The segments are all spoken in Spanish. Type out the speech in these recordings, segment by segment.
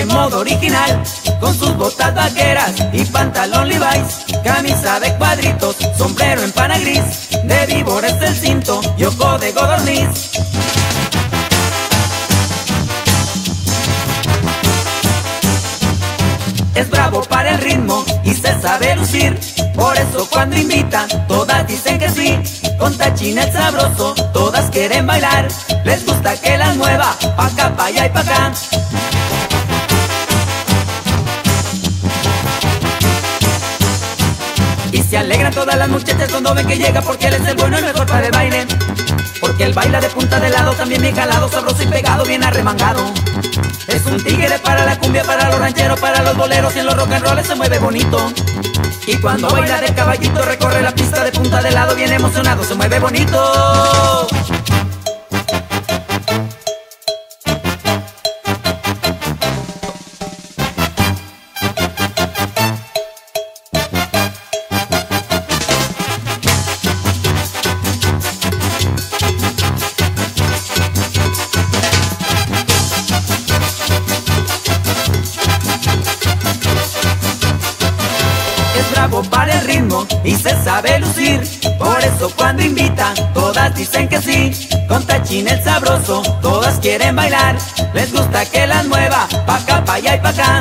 modo original, con sus botas vaqueras y pantalón Levi's, camisa de cuadritos, sombrero en pana gris, de víbora es el cinto y ojo de codorniz. Es bravo para el ritmo y se sabe lucir, por eso cuando invita todas dicen que sí. Con tachines sabroso todas quieren bailar, les gusta que las mueva pa' acá, pa' allá y pa' acá. Y se alegran todas las muchachas cuando ven que llega, porque él es el bueno y mejor para el baile. Porque él baila de punta de lado, también bien jalado, sabroso y pegado, bien arremangado. Es un tigre para la cumbia, para los rancheros, para los boleros, y en los rock and roll se mueve bonito. Y cuando baila de caballito recorre la pista de punta de lado, bien emocionado, se mueve bonito. Es bravo para el ritmo y se sabe lucir, por eso cuando invita todas dicen que sí. Con tachines sabroso todas quieren bailar, les gusta que las mueva pa' acá, pa' allá y pa' acá.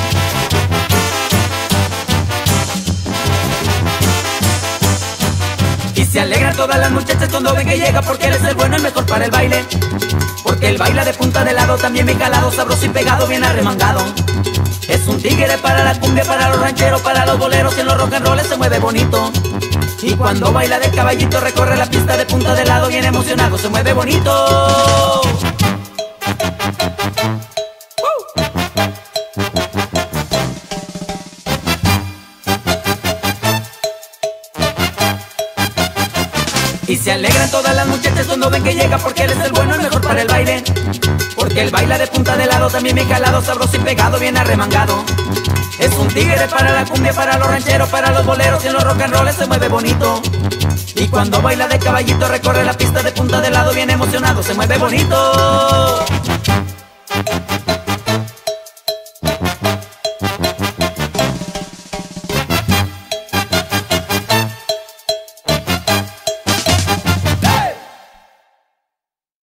Y se alegran todas las muchachas cuando ven que llega, porque él es el bueno y mejor para el baile. Porque él baila de punta de lado, también bien calado, sabroso y pegado, bien arremangado. Es un tigre para la cumbia, para los rancheros, para los boleros, y en los rock and roll se mueve bonito. Y cuando baila de caballito recorre la pista de punta de lado, bien emocionado, se mueve bonito. Y se alegran todas las muchachas cuando ven que llega, porque él es el bueno y mejor para el baile. Porque él baila de punta de lado, también bien calado, sabroso y pegado, bien arremangado. Es un tigre para la cumbia, para los rancheros, para los boleros, y en los rock and roll se mueve bonito. Y cuando baila de caballito recorre la pista de punta de lado, bien emocionado, se mueve bonito.